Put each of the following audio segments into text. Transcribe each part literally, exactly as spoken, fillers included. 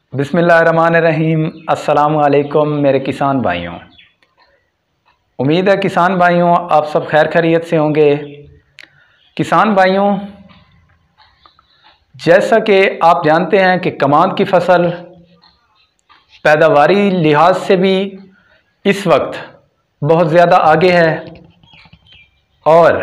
बिस्मिल्लाहिर्रहमानिर्रहीम। अस्सलामु अलैकुम मेरे किसान भाइयों। उम्मीद है किसान भाइयों आप सब खैर खैरियत से होंगे। किसान भाइयों, जैसा कि आप जानते हैं कि कमांद की फसल पैदावारी लिहाज से भी इस वक्त बहुत ज़्यादा आगे है और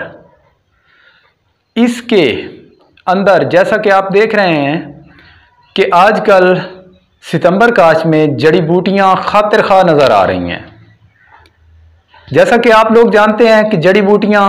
इसके अंदर जैसा कि आप देख रहे हैं कि आजकल सितंबर काश में जड़ी बूटियां खातिर खा नज़र आ रही हैं। जैसा कि आप लोग जानते हैं कि जड़ी बूटियां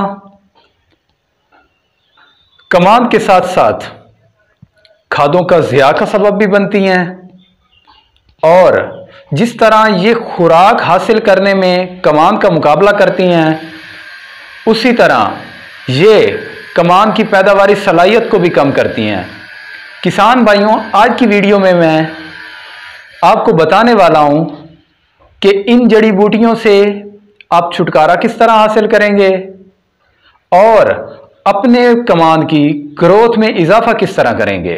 कमांद के साथ साथ खादों का ज़िया का सबब भी बनती हैं और जिस तरह ये खुराक हासिल करने में कमांद का मुकाबला करती हैं, उसी तरह ये कमांद की पैदावारी सलाहियत को भी कम करती हैं। किसान भाइयों, आज की वीडियो में मैं आपको बताने वाला हूं कि इन जड़ी बूटियों से आप छुटकारा किस तरह हासिल करेंगे और अपने कमांद की ग्रोथ में इजाफा किस तरह करेंगे।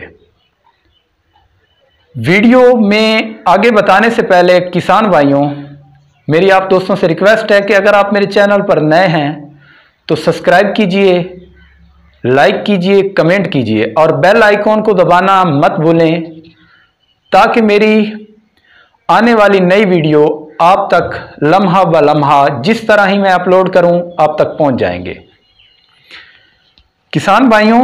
वीडियो में आगे बताने से पहले किसान भाइयों, मेरी आप दोस्तों से रिक्वेस्ट है कि अगर आप मेरे चैनल पर नए हैं तो सब्सक्राइब कीजिए, लाइक कीजिए, कमेंट कीजिए और बेल आइकॉन को दबाना मत भूलें ताकि मेरी आने वाली नई वीडियो आप तक लम्हा ब लम्हा जिस तरह ही मैं अपलोड करूं आप तक पहुंच जाएंगे। किसान भाइयों,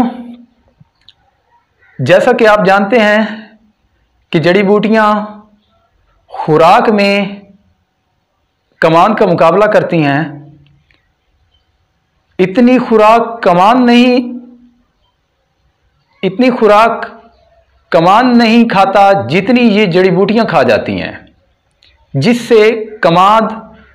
जैसा कि आप जानते हैं कि जड़ी बूटियां खुराक में कमांद का मुकाबला करती हैं। इतनी खुराक कमांद नहीं इतनी खुराक कमांद नहीं खाता जितनी ये जड़ी बूटियां खा जाती हैं, जिससे कमांद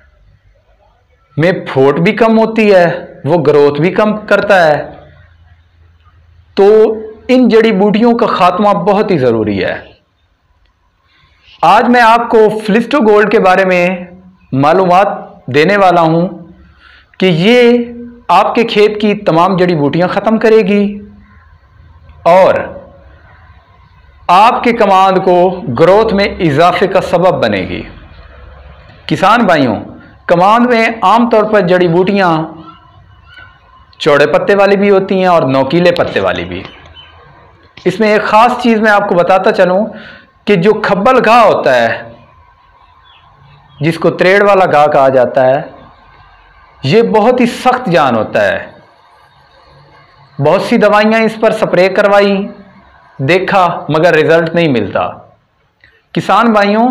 में फोट भी कम होती है, वो ग्रोथ भी कम करता है। तो इन जड़ी बूटियों का खात्मा बहुत ही ज़रूरी है। आज मैं आपको फ्लिस्टो गोल्ड के बारे में मालूमात देने वाला हूं कि ये आपके खेत की तमाम जड़ी बूटियां ख़त्म करेगी और आपके कमांद को ग्रोथ में इजाफे का सबब बनेगी। किसान भाइयों, कमांद में आमतौर पर जड़ी बूटियां चौड़े पत्ते वाली भी होती हैं और नोकीले पत्ते वाली भी। इसमें एक ख़ास चीज़ मैं आपको बताता चलूं कि जो खब्बल घाव होता है, जिसको त्रेड़ वाला घाव कहा जाता है, ये बहुत ही सख्त जान होता है। बहुत सी दवाइयां इस पर स्प्रे करवाई, देखा, मगर रिजल्ट नहीं मिलता। किसान भाइयों,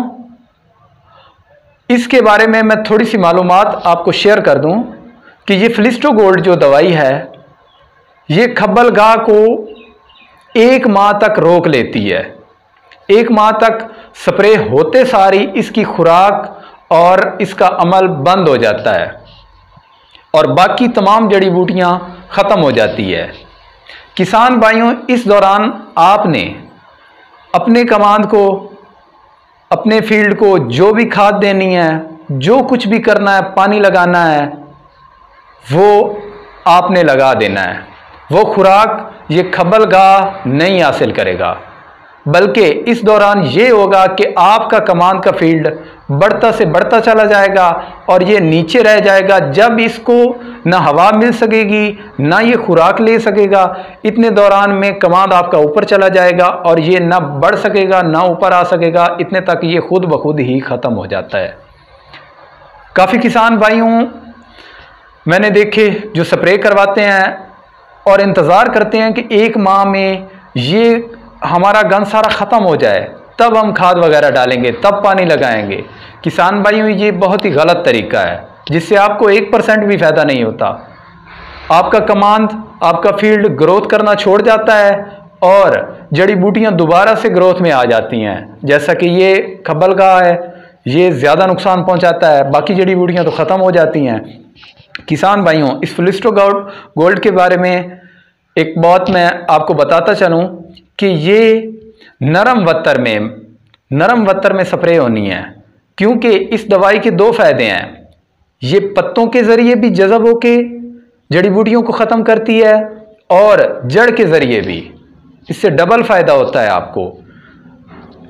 इसके बारे में मैं थोड़ी सी मालूमात आपको शेयर कर दूं कि ये फ्लिस्टो गोल्ड जो दवाई है, ये खब्बल घाव को एक माह तक रोक लेती है। एक माह तक स्प्रे होते सारी इसकी खुराक और इसका अमल बंद हो जाता है और बाकी तमाम जड़ी बूटियां ख़त्म हो जाती है। किसान भाइयों, इस दौरान आपने अपने कमांद को, अपने फील्ड को जो भी खाद देनी है, जो कुछ भी करना है, पानी लगाना है, वो आपने लगा देना है। वो खुराक ये खब्बल घाव नहीं हासिल करेगा, बल्कि इस दौरान ये होगा कि आपका कमांद का फील्ड बढ़ता से बढ़ता चला जाएगा और ये नीचे रह जाएगा। जब इसको ना हवा मिल सकेगी ना ये खुराक ले सकेगा, इतने दौरान में कमांद आपका ऊपर चला जाएगा और ये ना बढ़ सकेगा ना ऊपर आ सकेगा। इतने तक ये खुद ब खुद ही ख़त्म हो जाता है। काफ़ी किसान भाइयों मैंने देखे जो स्प्रे करवाते हैं और इंतज़ार करते हैं कि एक माह में ये हमारा गन सारा ख़त्म हो जाए, तब हम खाद वगैरह डालेंगे, तब पानी लगाएंगे। किसान भाइयों, ये बहुत ही गलत तरीका है, जिससे आपको एक परसेंट भी फ़ायदा नहीं होता। आपका कमांद, आपका फील्ड ग्रोथ करना छोड़ जाता है और जड़ी बूटियां दोबारा से ग्रोथ में आ जाती हैं। जैसा कि ये खब्बल घाव है, ये ज़्यादा नुकसान पहुंचाता है, बाकी जड़ी बूटियां तो ख़त्म हो जाती हैं। किसान भाइयों, इस फ्लिस्टो गोल्ड गोल्ड के बारे में एक बात मैं आपको बताता चलूँ कि ये नरम वत्तर में नरम वत्तर में स्प्रे होनी है, क्योंकि इस दवाई के दो फायदे हैं। ये पत्तों के ज़रिए भी जज़ब होके जड़ी बूटियों को ख़त्म करती है और जड़ के ज़रिए भी। इससे डबल फ़ायदा होता है आपको।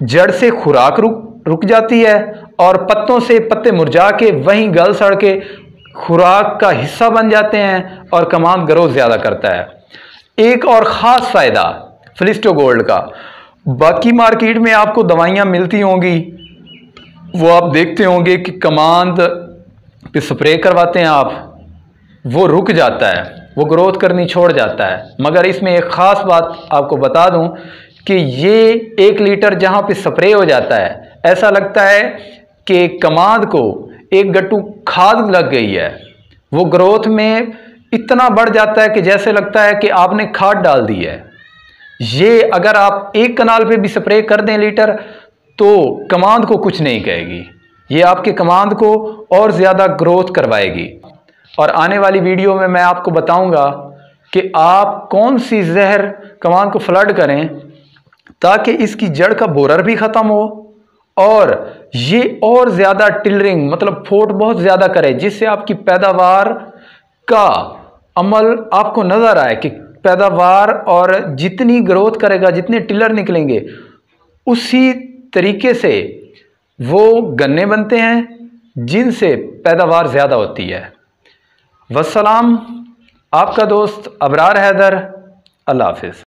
जड़ से खुराक रुक रुक जाती है और पत्तों से पत्ते मुरझा के वहीं गल सड़ के खुराक का हिस्सा बन जाते हैं और कमांद ग्रोथ ज़्यादा करता है। एक और ख़ास फ़ायदा फिलिस्टो गोल्ड का, बाकी मार्केट में आपको दवाइयाँ मिलती होंगी, वो आप देखते होंगे कि कमांद पे स्प्रे करवाते हैं आप, वो रुक जाता है, वो ग्रोथ करनी छोड़ जाता है। मगर इसमें एक ख़ास बात आपको बता दूं कि ये एक लीटर जहाँ पे स्प्रे हो जाता है, ऐसा लगता है कि कमांद को एक गट्टू खाद लग गई है। वो ग्रोथ में इतना बढ़ जाता है कि जैसे लगता है कि आपने खाद डाल दी है। ये अगर आप एक कनाल पे भी स्प्रे कर दें लीटर, तो कमांद को कुछ नहीं कहेगी, ये आपके कमांद को और ज़्यादा ग्रोथ करवाएगी। और आने वाली वीडियो में मैं आपको बताऊंगा कि आप कौन सी जहर कमांद को फ्लड करें ताकि इसकी जड़ का बोरर भी ख़त्म हो और ये और ज़्यादा टिलरिंग मतलब फोट बहुत ज़्यादा करे, जिससे आपकी पैदावार का अमल आपको नज़र आए कि पैदावार और जितनी ग्रोथ करेगा, जितने टिलर निकलेंगे, उसी तरीके से वो गन्ने बनते हैं जिनसे पैदावार ज़्यादा होती है। वस्सलाम, आपका दोस्त अबरार हैदर। अल्लाह हाफिज़।